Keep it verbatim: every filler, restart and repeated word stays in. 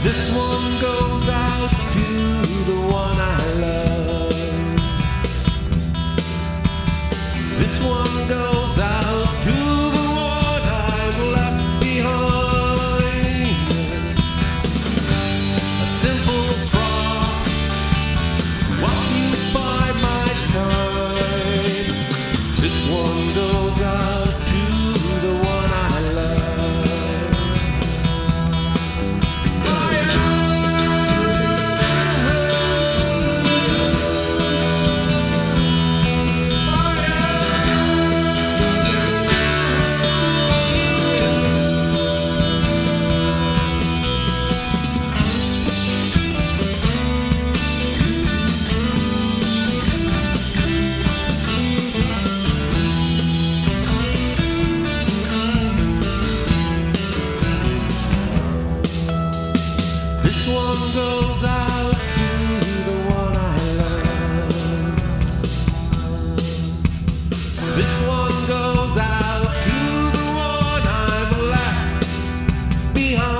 This one goes out to the one I love. This one goes out to the one I've left behind. A simple thought, while you buy my time. This one goes out to the one I love. This one goes out to the one I love. This one goes out to the one I've left behind.